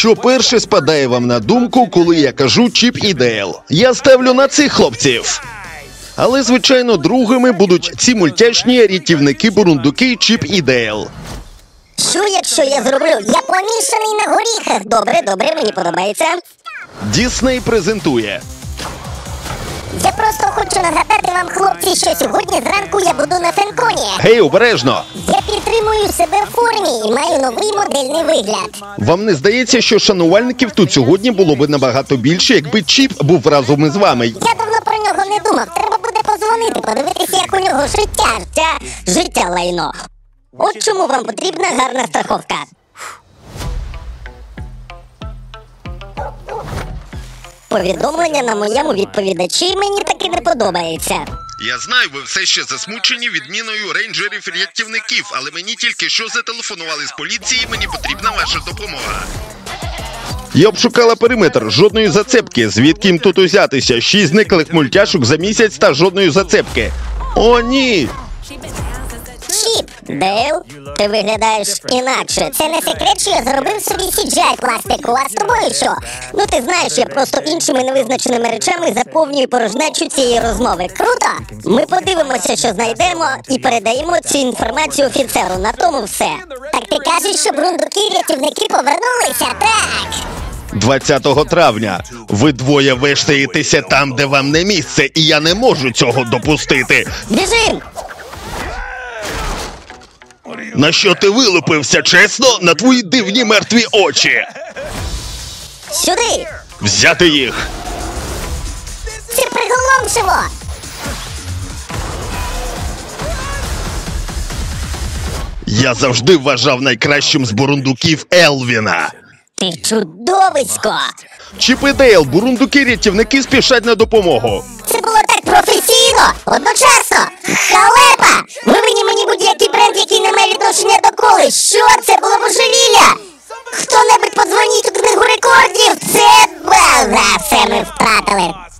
Що перше спадає вам на думку, коли я кажу Чіп і Дейл? Я ставлю на цих хлопців. Але, звичайно, другими будуть ці мультяшні рятівники-бурундуки Чіп і Дейл. Що, якщо я зроблю? Я помішаний на горіхах. Добре, мені подобається. Дісней презентує. Я просто хочу нагадати вам, хлопці, що сьогодні зранку я буду на Фенконі. Гей, обережно! Я підтримую себе в формі і маю новий модельний вигляд. Вам не здається, що шанувальників тут сьогодні було б набагато більше, якби Чіп був разом із вами? Я давно про нього не думав. Треба буде позвонити, подивитися, як у нього життя лайно. От чому вам потрібна гарна страховка. Повідомлення на моєму відповідачі мені таки не подобається. Я знаю, ви все ще засмучені відміною рейнджерів-рятівників, але мені тільки що зателефонували з поліції, мені потрібна ваша допомога. Я обшукала периметр, жодної зацепки. Звідки їм тут узятися? 6 зниклих мультяшок за місяць та жодної зацепки. О, ні! Чіп, Дейл, ти виглядаєш інакше. Це не секрет, що я зробив собі CGI пластику, а з тобою що? Ну ти знаєш, я просто іншими невизначеними речами заповнюю порожнечу цієї розмови. Круто? Ми подивимося, що знайдемо, і передаємо цю інформацію офіцеру. На тому все. Так ти кажеш, що бурундуки-рятівники повернулися, так? 20 травня. Ви двоє вештаєтеся там, де вам не місце, і я не можу цього допустити. Біжим! На що ти вилупився, чесно? На твої дивні мертві очі. Сюди! Взяти їх. Це приголомшиво! Я завжди вважав найкращим з бурундуків Елвіна. Ти чудовисько! Чіп і Дейл, бурундуки-рятівники спішать на допомогу. Це було так професійно! Одночасно! Халепа! Вивиніть мені будь-який бренд, який не має відношення до коли! Що? Це було божевілля! Хто-небудь подзвоніть у книгу рекордів! Це... Все ми втратили!